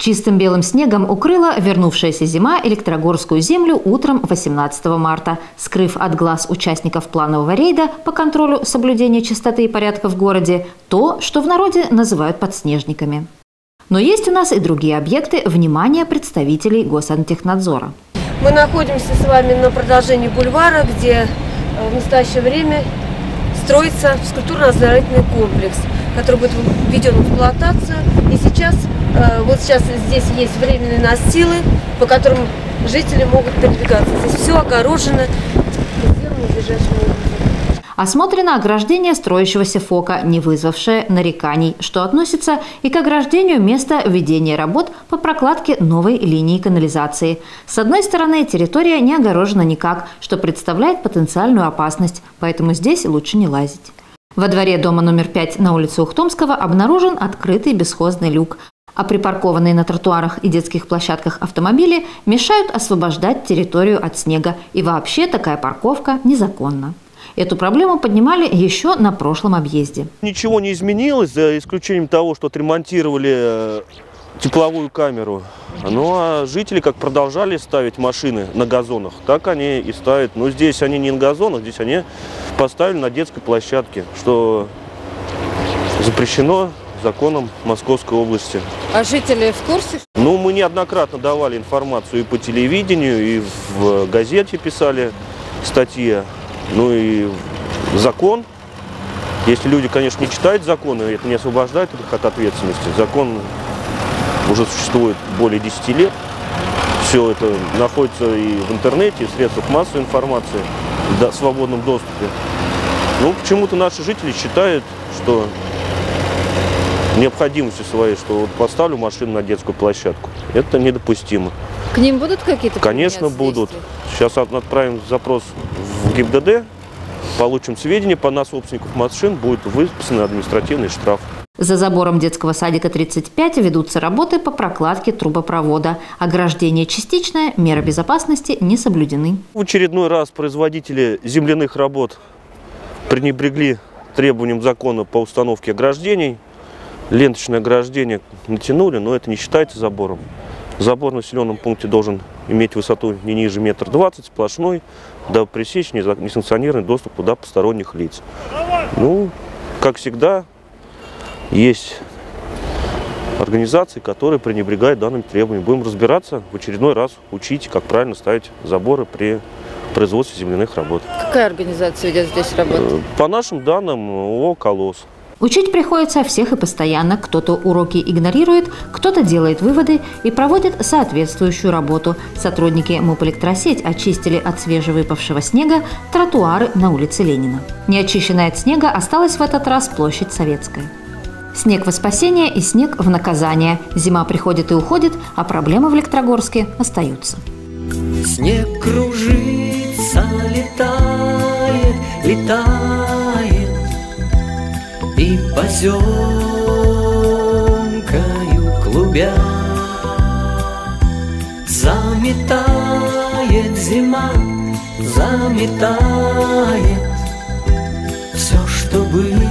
Чистым белым снегом укрыла вернувшаяся зима Электрогорскую землю утром 18 марта, скрыв от глаз участников планового рейда по контролю соблюдения чистоты и порядка в городе то, что в народе называют подснежниками. Но есть у нас и другие объекты внимания представителей Госантехнадзора. Мы находимся с вами на продолжении бульвара, где в настоящее время строится физкультурно-оздоровительный комплекс, который будет введен в эксплуатацию. И сейчас здесь есть временные настилы, по которым жители могут передвигаться. Здесь все огорожено, сделано надлежащим образом. Осмотрено ограждение строящегося ФОКа, не вызвавшее нареканий, что относится и к ограждению места ведения работ по прокладке новой линии канализации. С одной стороны, территория не огорожена никак, что представляет потенциальную опасность, поэтому здесь лучше не лазить. Во дворе дома номер 5 на улице Ухтомского обнаружен открытый бесхозный люк, а припаркованные на тротуарах и детских площадках автомобили мешают освобождать территорию от снега, и вообще такая парковка незаконна. Эту проблему поднимали еще на прошлом объезде. Ничего не изменилось, за исключением того, что отремонтировали тепловую камеру. Ну а жители как продолжали ставить машины на газонах, так они и ставят. Но здесь они не на газонах, здесь они поставили на детской площадке, что запрещено законом Московской области. А жители в курсе? Ну, мы неоднократно давали информацию и по телевидению, и в газете писали статьи. Ну и закон, если люди, конечно, не читают законы, это не освобождает их от ответственности. Закон уже существует более 10 лет. Все это находится и в интернете, и в средствах массовой информации, в свободном доступе. Ну, почему-то наши жители считают, что необходимостью своей, что вот поставлю машину на детскую площадку. Это недопустимо. К ним будут какие-то? Конечно, будут. Сейчас отправим запрос в ГИБДД, получим сведения, на собственников машин будет выписан административный штраф. За забором детского садика 35 ведутся работы по прокладке трубопровода. Ограждение частичное, меры безопасности не соблюдены. В очередной раз производители земляных работ пренебрегли требованиям закона по установке ограждений. Ленточное ограждение натянули, но это не считается забором. Забор в населенном пункте должен иметь высоту не ниже 1,20 м, сплошной, дабы пресечь несанкционированный доступ туда посторонних лиц. Ну, как всегда, есть организации, которые пренебрегают данными требованиями. Будем разбираться, в очередной раз учить, как правильно ставить заборы при производстве земляных работ. Какая организация ведет здесь работу? По нашим данным, ООО «Колосс». Учить приходится всех и постоянно. Кто-то уроки игнорирует, кто-то делает выводы и проводит соответствующую работу. Сотрудники МУП «Электросеть» очистили от свежевыпавшего снега тротуары на улице Ленина. Неочищенная от снега осталась в этот раз площадь Советская. Снег во спасение и снег в наказание. Зима приходит и уходит, а проблемы в Электрогорске остаются. Снег кружится, летает, летает, и поземкою клубя заметает зима, заметает все, что было.